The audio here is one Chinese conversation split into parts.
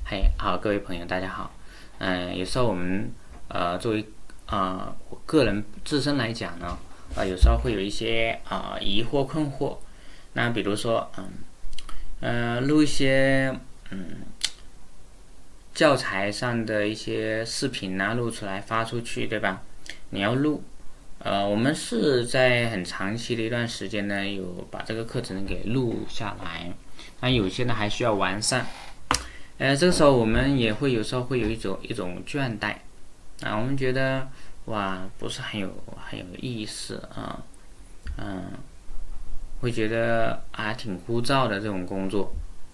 嗨，好，各位朋友，大家好。有时候我们作为我个人自身来讲呢，有时候会有一些疑惑困惑。那比如说录一些教材上的一些视频啊，录出来发出去，对吧？你要录，我们是在很长期的一段时间呢，有把这个课程给录下来。那有些呢还需要完善。这个时候我们也会有时候会有一种倦怠啊，我们觉得哇不是很有意思啊，会觉得挺枯燥的这种工作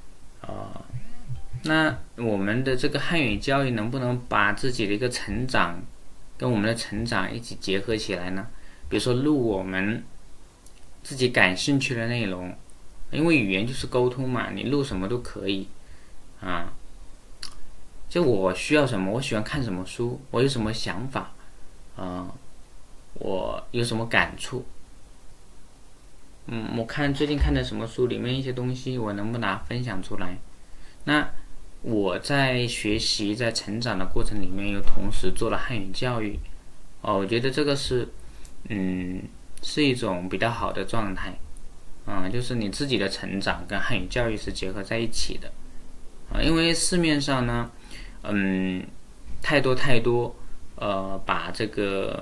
那我们的这个汉语教育能不能把自己的一个成长跟我们的成长一起结合起来呢？比如说录我们自己感兴趣的内容，因为语言就是沟通嘛，你录什么都可以就我需要什么，我喜欢看什么书，我有什么想法我有什么感触，我最近看的什么书里面一些东西，我能不能分享出来？那我在学习在成长的过程里面，又同时做了汉语教育我觉得这个是是一种比较好的状态就是你自己的成长跟汉语教育是结合在一起的因为市面上呢太多把这个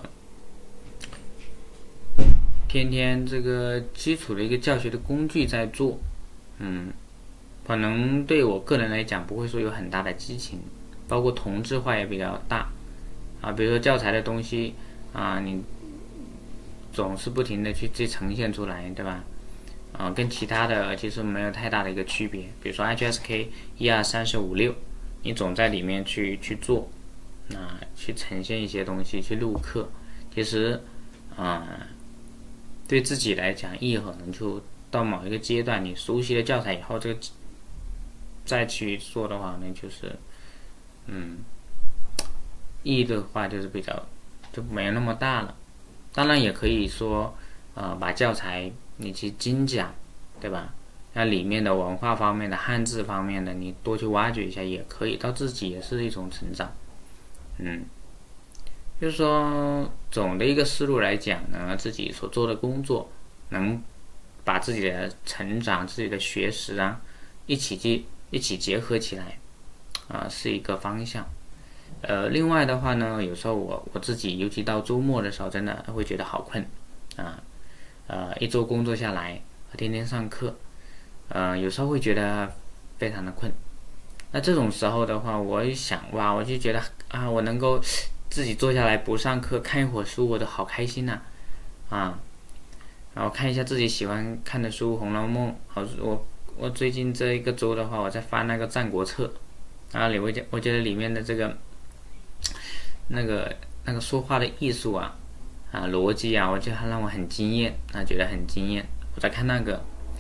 天天这个基础的一个教学的工具在做可能对我个人来讲不会说有很大的激情，包括同质化也比较大比如说教材的东西你总是不停的去呈现出来，对吧？跟其他的其实没有太大的一个区别。比如说 HSK 1、2、3、4、5、6，你总在里面去做去呈现一些东西，去录课，其实对自己来讲意义可能就到某一个阶段，你熟悉了教材以后，这个再去做的话呢，就是意义的话就是比较就没有那么大了。当然也可以说把教材你去精讲，对吧？那里面的文化方面的汉字方面的你多去挖掘一下也可以，到自己也是一种成长就是说总的一个思路来讲呢，自己所做的工作能把自己的成长自己的学识一起结合起来是一个方向另外的话呢，有时候我自己尤其到周末的时候真的会觉得好困一周工作下来天天上课有时候会觉得非常的困。那这种时候的话，我一想我就觉得我能够自己坐下来不上课看一会儿书，我都好开心然后看一下自己喜欢看的书《红楼梦》我最近这一个周的话，我在翻那个《战国策》我觉得里面的这个那个说话的艺术逻辑我觉得还让我很惊艳觉得很惊艳。我在看那个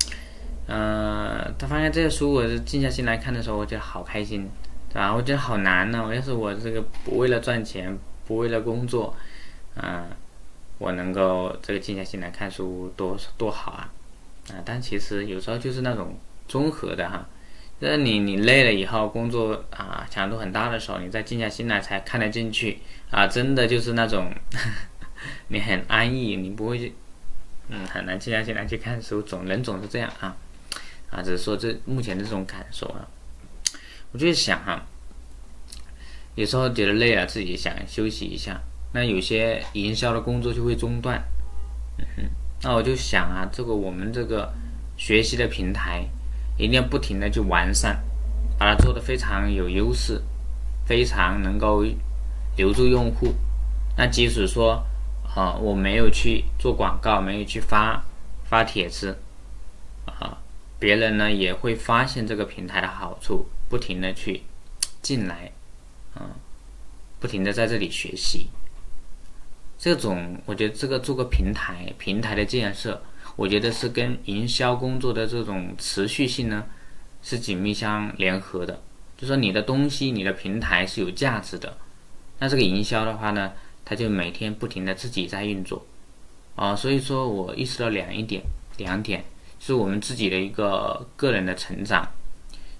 他发现这个书我静下心来看的时候，我觉得好开心，对吧？我觉得好难要是我这个不为了赚钱，不为了工作我能够这个静下心来看书多好但其实有时候就是那种综合的就是你累了以后，工作强度很大的时候，你再静下心来才看得进去真的就是那种你很安逸，你不会很难静下心来去看书，总是这样只是说这目前的这种感受我就想有时候觉得累了，自己想休息一下，那有些营销的工作就会中断那我就想这个我们这个学习的平台一定要不停的去完善，把它做得非常有优势，非常能够留住用户。那即使说我没有去做广告，没有去发帖子别人呢也会发现这个平台的好处，不停的去进来不停的在这里学习。这种我觉得这个做个平台的建设，我觉得是跟营销工作的这种持续性呢是紧密相联合的。就说你的东西你的平台是有价值的，那这个营销的话呢，它就每天不停的自己在运作所以说我意识到两点，是我们自己的一个个人的成长，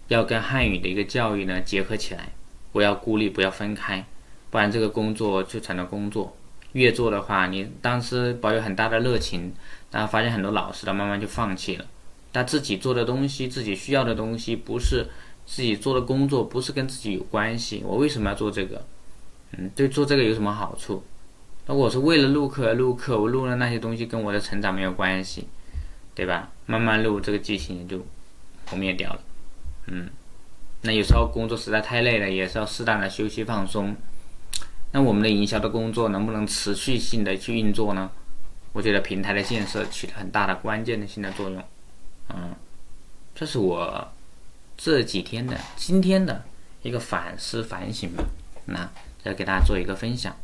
要跟汉语的一个教育呢结合起来，不要孤立，不要分开，不然这个工作就成了工作。越做的话，你当时保有很大的热情，然后发现很多老师他慢慢就放弃了。他自己做的东西，自己需要的东西，不是自己做的工作，不是跟自己有关系。我为什么要做这个？对，做这个有什么好处？那我是为了录课而录课，我录了那些东西跟我的成长没有关系，对吧？慢慢录，这个激情也就破灭掉了。那有时候工作实在太累了，也是要适当的休息放松。那我们的营销的工作能不能持续性的去运作呢？我觉得平台的建设起了很大的关键性的作用。这是我这几天的今天的一个反思反省吧。那再给大家做一个分享。